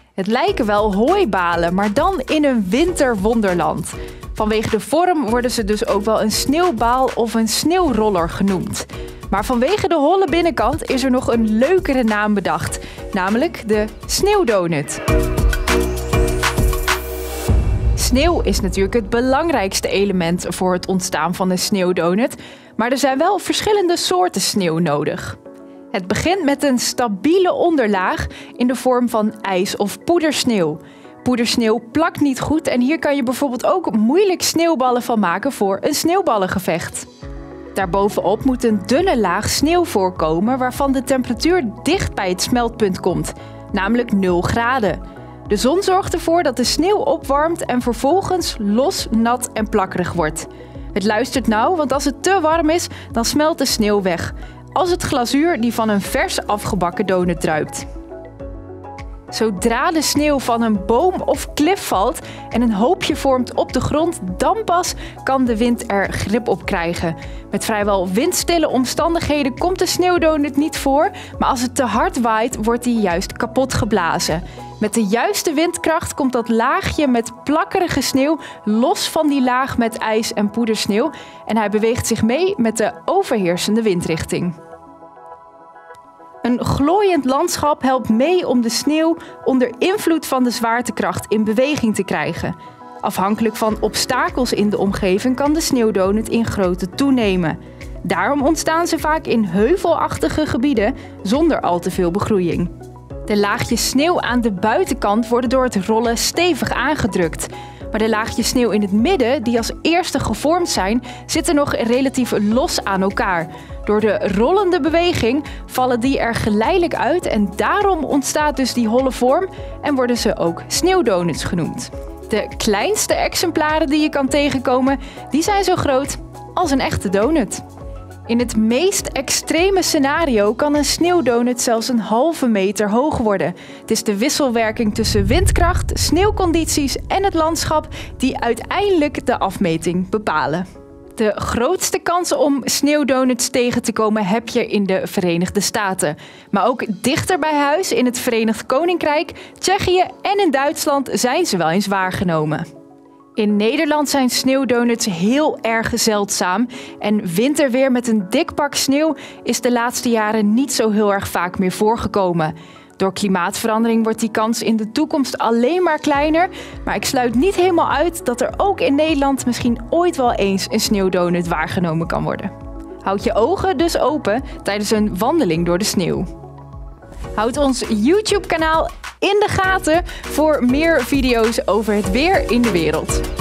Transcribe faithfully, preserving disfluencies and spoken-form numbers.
Het lijken wel hooibalen, maar dan in een winterwonderland. Vanwege de vorm worden ze dus ook wel een sneeuwbaal of een sneeuwroller genoemd. Maar vanwege de holle binnenkant is er nog een leukere naam bedacht, namelijk de sneeuwdonut. Sneeuw is natuurlijk het belangrijkste element voor het ontstaan van een sneeuwdonut, maar er zijn wel verschillende soorten sneeuw nodig. Het begint met een stabiele onderlaag in de vorm van ijs of poedersneeuw. Poedersneeuw plakt niet goed en hier kan je bijvoorbeeld ook moeilijk sneeuwballen van maken voor een sneeuwballengevecht. Daarbovenop moet een dunne laag sneeuw voorkomen waarvan de temperatuur dicht bij het smeltpunt komt, namelijk nul graden. De zon zorgt ervoor dat de sneeuw opwarmt en vervolgens los, nat en plakkerig wordt. Het luistert nauw, want als het te warm is, dan smelt de sneeuw weg. Als het glazuur die van een vers afgebakken donut druipt. Zodra de sneeuw van een boom of klif valt en een hoopje vormt op de grond, dan pas kan de wind er grip op krijgen. Met vrijwel windstille omstandigheden komt de sneeuwdonut niet voor, maar als het te hard waait, wordt die juist kapot geblazen. Met de juiste windkracht komt dat laagje met plakkerige sneeuw los van die laag met ijs en poedersneeuw en hij beweegt zich mee met de overheersende windrichting. Een glooiend landschap helpt mee om de sneeuw onder invloed van de zwaartekracht in beweging te krijgen. Afhankelijk van obstakels in de omgeving kan de sneeuwdonut in grootte toenemen. Daarom ontstaan ze vaak in heuvelachtige gebieden zonder al te veel begroeiing. De laagjes sneeuw aan de buitenkant worden door het rollen stevig aangedrukt. Maar de laagjes sneeuw in het midden, die als eerste gevormd zijn, zitten nog relatief los aan elkaar. Door de rollende beweging vallen die er geleidelijk uit en daarom ontstaat dus die holle vorm en worden ze ook sneeuwdonuts genoemd. De kleinste exemplaren die je kan tegenkomen, die zijn zo groot als een echte donut. In het meest extreme scenario kan een sneeuwdonut zelfs een halve meter hoog worden. Het is de wisselwerking tussen windkracht, sneeuwcondities en het landschap die uiteindelijk de afmeting bepalen. De grootste kansen om sneeuwdonuts tegen te komen heb je in de Verenigde Staten. Maar ook dichter bij huis in het Verenigd Koninkrijk, Tsjechië en in Duitsland zijn ze wel eens waargenomen. In Nederland zijn sneeuwdonuts heel erg zeldzaam en winterweer met een dik pak sneeuw is de laatste jaren niet zo heel erg vaak meer voorgekomen. Door klimaatverandering wordt die kans in de toekomst alleen maar kleiner, maar ik sluit niet helemaal uit dat er ook in Nederland misschien ooit wel eens een sneeuwdonut waargenomen kan worden. Houd je ogen dus open tijdens een wandeling door de sneeuw. Houd ons YouTube-kanaal in de gaten voor meer video's over het weer in de wereld.